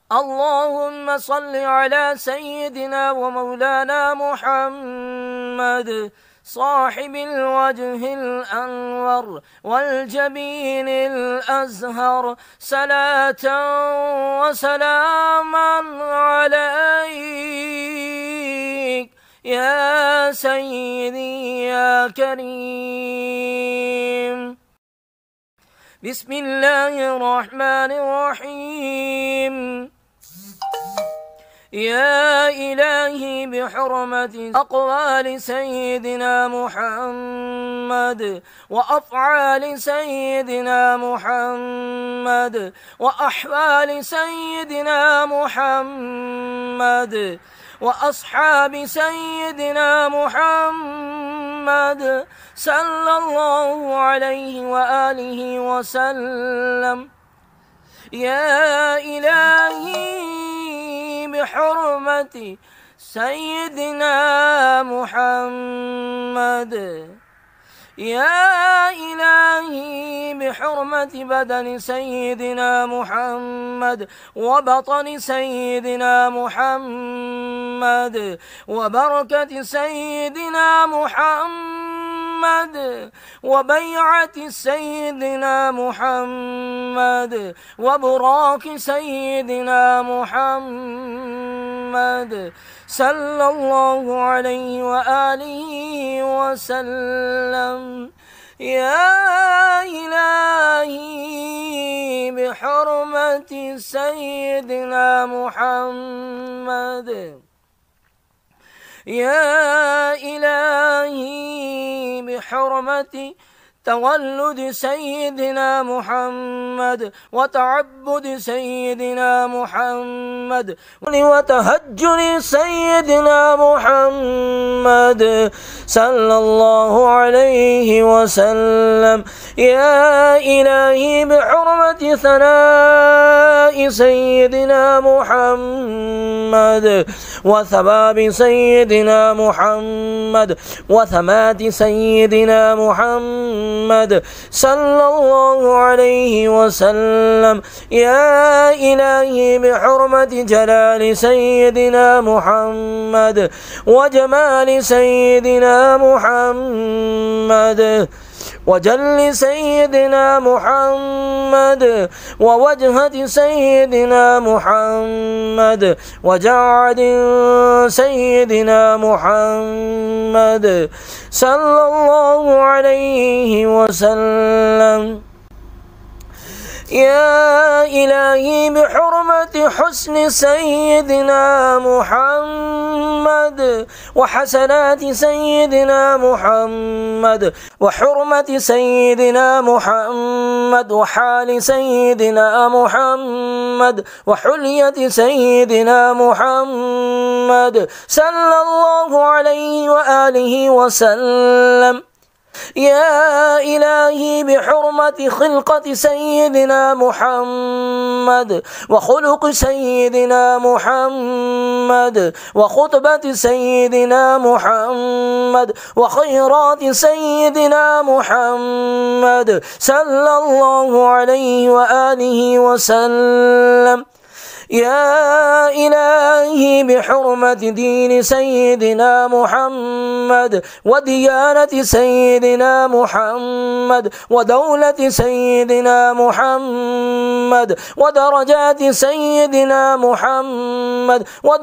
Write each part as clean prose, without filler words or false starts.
اللهم صل على سيدنا ومولانا محمد صاحب الوجه الأنور والجبين الأزهر، صلاة وسلاما عليك يا سيدي يا كريم. بسم الله الرحمن الرحيم. يا إلهي بحرمة أقوال سيدنا محمد وأفعال سيدنا محمد وأحوال سيدنا محمد وأصحاب سيدنا محمد صلى الله عليه وآله وسلم. يا إلهي بحرمة سيدنا محمد، يا إلهي بحرمة بدن سيدنا محمد وبطن سيدنا محمد وبركة سيدنا محمد وبيعة سيدنا محمد وبراك سيدنا محمد صلى الله عليه وآله وسلم. يا إلهي بحرمة سيدنا محمد، يا إلهي بحرمة تولد سيدنا محمد وتعبد سيدنا محمد وتهجر سيدنا محمد صلى الله عليه وسلم. يا إلهي بحرمة ثناء سيدنا محمد وثباب سيدنا محمد وثمات سيدنا محمد صلى الله عليه وسلم. يا إلهي بحرمة جلال سيدنا محمد وجمال سيدنا محمد وجل سيدنا محمد ووجهة سيدنا محمد وجعد سيدنا محمد صلى الله عليه وسلم. يا إلهي بحرمة حسن سيدنا محمد وحسنات سيدنا محمد وحرمة سيدنا محمد وحال سيدنا محمد وحلية سيدنا محمد صلى الله عليه وآله وسلم. يا إلهي بحرمة خلقة سيدنا محمد وخلق سيدنا محمد وخطبة سيدنا محمد وخيرات سيدنا محمد صلى الله عليه وآله وسلم. يا إلهي بحرمة دين سيدنا محمد وديانة سيدنا محمد ودولة سيدنا محمد ودرجات سيدنا محمد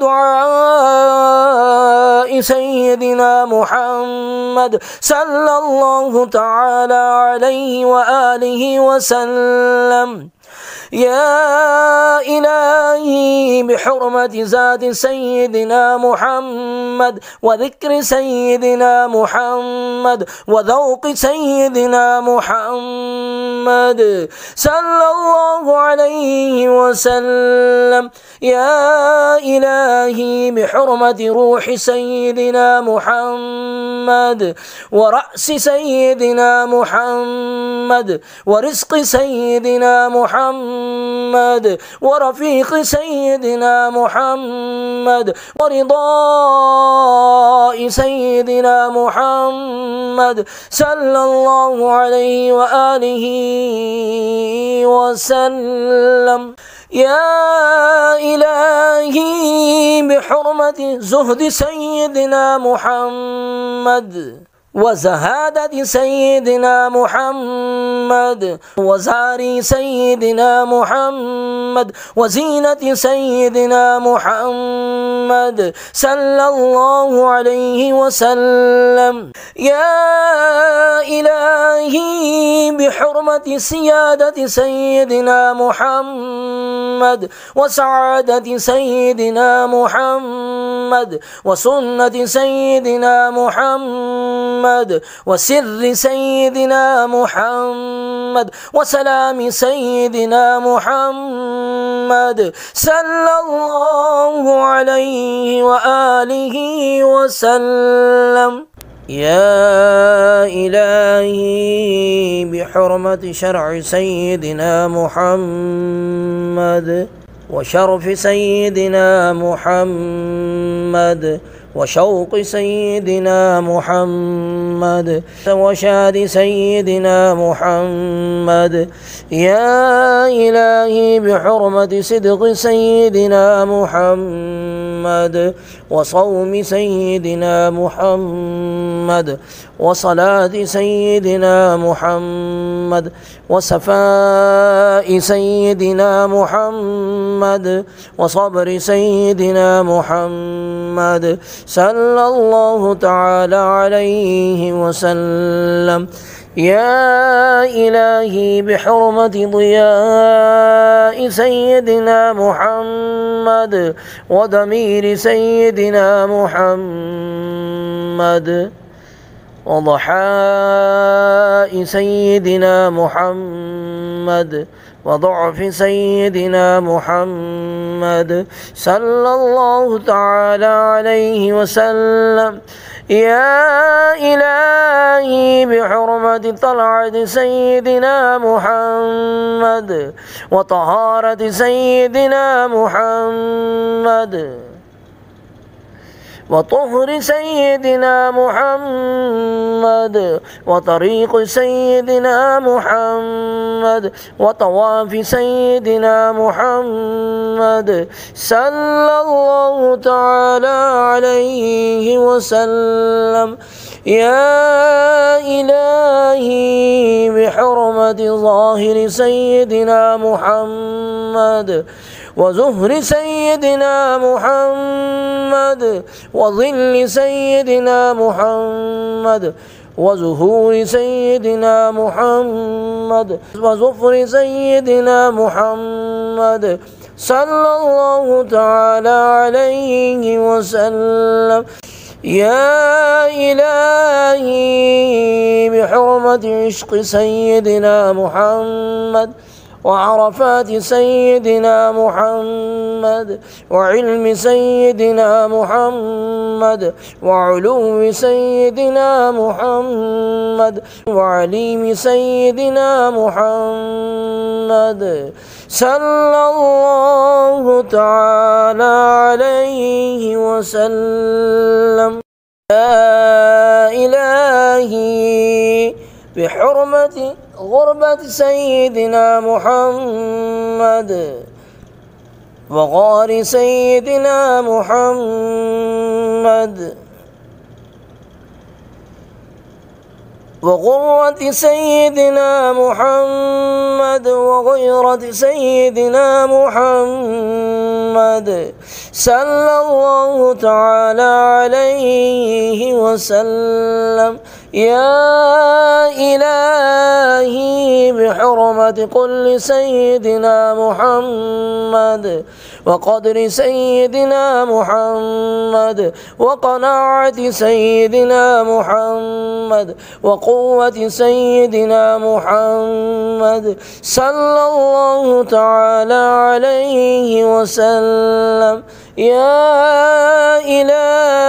ودعاء سيدنا محمد صلى الله تعالى عليه وآله وسلم. يا إلهي بحرمة ذات سيدنا محمد وذكر سيدنا محمد وذوق سيدنا محمد صلى الله عليه وسلم. يا إلهي بحرمة روح سيدنا محمد ورأس سيدنا محمد ورزق سيدنا محمد ورفيق سيدنا محمد ورضاء سيدنا محمد صلى الله عليه وآله وسلم. يا إلهي بحرمة زهد سيدنا محمد وزهادة سيدنا محمد وزاري سيدنا محمد وزينة سيدنا محمد صلى الله عليه وسلم. يا إلهي بحرمة سيادة سيدنا محمد وسعادة سيدنا محمد وسنة سيدنا محمد وسر سيدنا محمد وسلام سيدنا محمد صلى الله عليه وآله وسلم. يا إلهي بحرمة شرع سيدنا محمد وشرف سيدنا محمد وشوق سيدنا محمد وشاد سيدنا محمد. يا إلهي بحرمة صدق سيدنا محمد وصوم سيدنا محمد وصلاة سيدنا محمد وصفاء سيدنا محمد وصبر سيدنا محمد صلى الله تعالى عليه وسلم. يا إلهي بحرمة ضياء سيدنا محمد وضمير سيدنا محمد وضحاء سيدنا محمد وضعف سيدنا محمد صلى الله تعالى عليه وسلم. يا إلهي بحرمة طلعة سيدنا محمد وطهارة سيدنا محمد وطهر سيدنا محمد وطريق سيدنا محمد وطواف سيدنا محمد صلى الله تعالى عليه وسلم. يا إلهي بحرمة ظاهر سيدنا محمد وزهر سيدنا محمد وظل سيدنا محمد وزهور سيدنا محمد وزفر سيدنا محمد صلى الله تعالى عليه وسلم. يا إلهي بحرمة عشق سيدنا محمد وعرفات سيدنا محمد وعلم سيدنا محمد وعلو سيدنا محمد وعليم سيدنا محمد صلى الله تعالى عليه وسلم. يا إلهي بحرمة غربة سيدنا محمد وغار سيدنا محمد وغرة سيدنا محمد وغيرة سيدنا محمد صلى الله تعالى عليه وسلم. يا إلهي بحرمة كل سيدنا محمد وقدر سيدنا محمد وقناعة سيدنا محمد وقوة سيدنا محمد صلى الله تعالى عليه وسلم. يا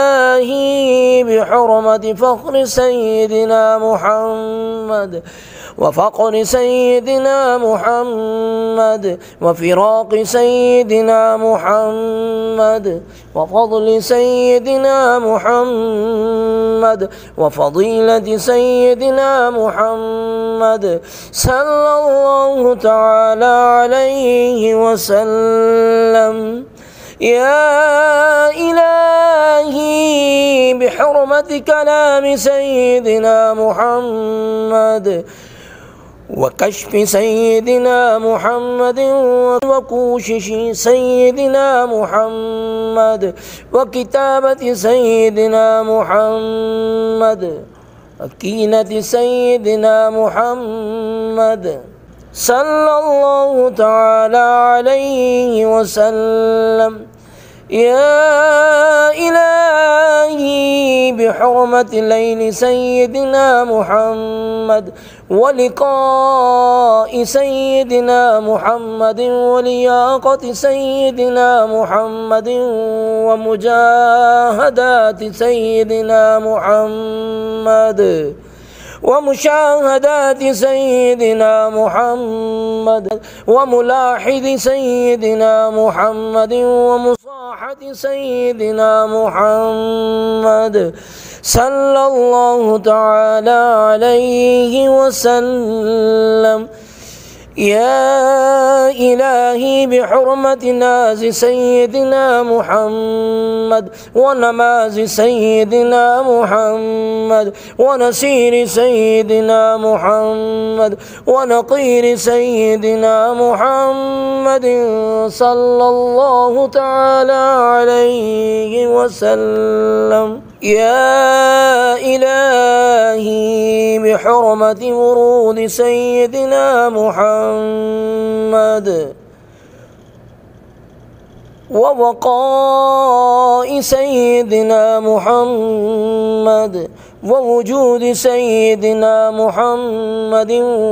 إلهي بحرمة فخر سيدنا محمد وفقر سيدنا محمد وفراق سيدنا محمد وفضل سيدنا محمد وفضيلة سيدنا محمد صلى الله تعالى عليه وسلم. يا إلهي بحرمة كلام سيدنا محمد وكشف سيدنا محمد وكوشش سيدنا محمد وكتابة سيدنا محمد وكينة سيدنا محمد صلى الله تعالى عليه وسلم. يا إلهي بحرمة ليل سيدنا محمد ولقاء سيدنا محمد ولياقة سيدنا محمد ومجاهدات سيدنا محمد ومشاهدات سيدنا محمد وملاحظ سيدنا محمد ومصاحة سيدنا محمد صلى الله تعالى عليه وسلم. يا إلهي بحرمة ناز سيدنا محمد ونماز سيدنا محمد ونسير سيدنا محمد ونقير سيدنا محمد صلى الله تعالى عليه وسلم. يا إلهي بحرمة ورود سيدنا محمد وبقاء سيدنا محمد ووجود سيدنا محمد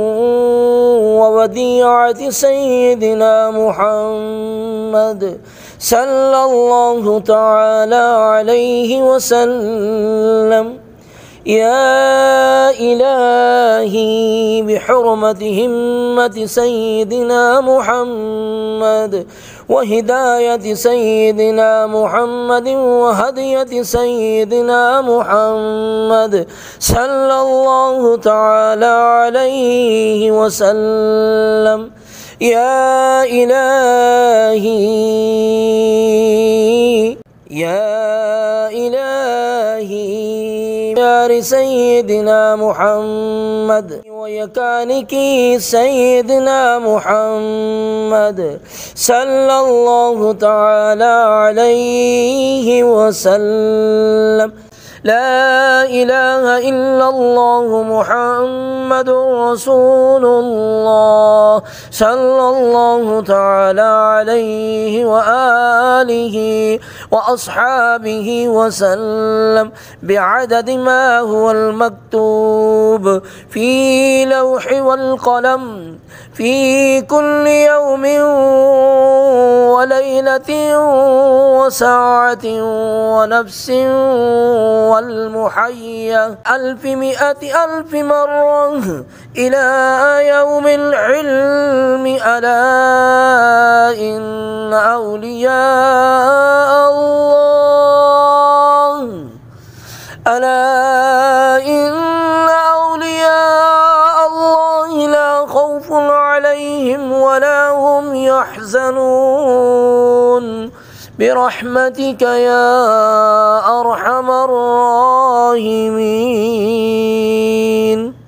ووديعة سيدنا محمد صلى الله تعالى عليه وسلم. يا إلهي بحرمة همة سيدنا محمد وهداية سيدنا محمد وهدية سيدنا محمد صلى الله تعالى عليه وسلم. يا إلهي يا إلهي يا سيدنا محمد ويكانك سيدنا محمد صلى الله تعالى عليه وسلم. لا إله إلا الله محمد رسول الله صلى الله تعالى عليه وآله وأصحابه وسلم بعدد ما هو المكتوب في لوح والقلم في كل يوم وليلة وساعة ونفس والمحيا 100,000 مرة إلى يوم العلم. ألا إن أولياء الله ألا إن أولياء الله لا خوف عليهم ولا هم يحزنون برحمتك يا أرحم الراحمين.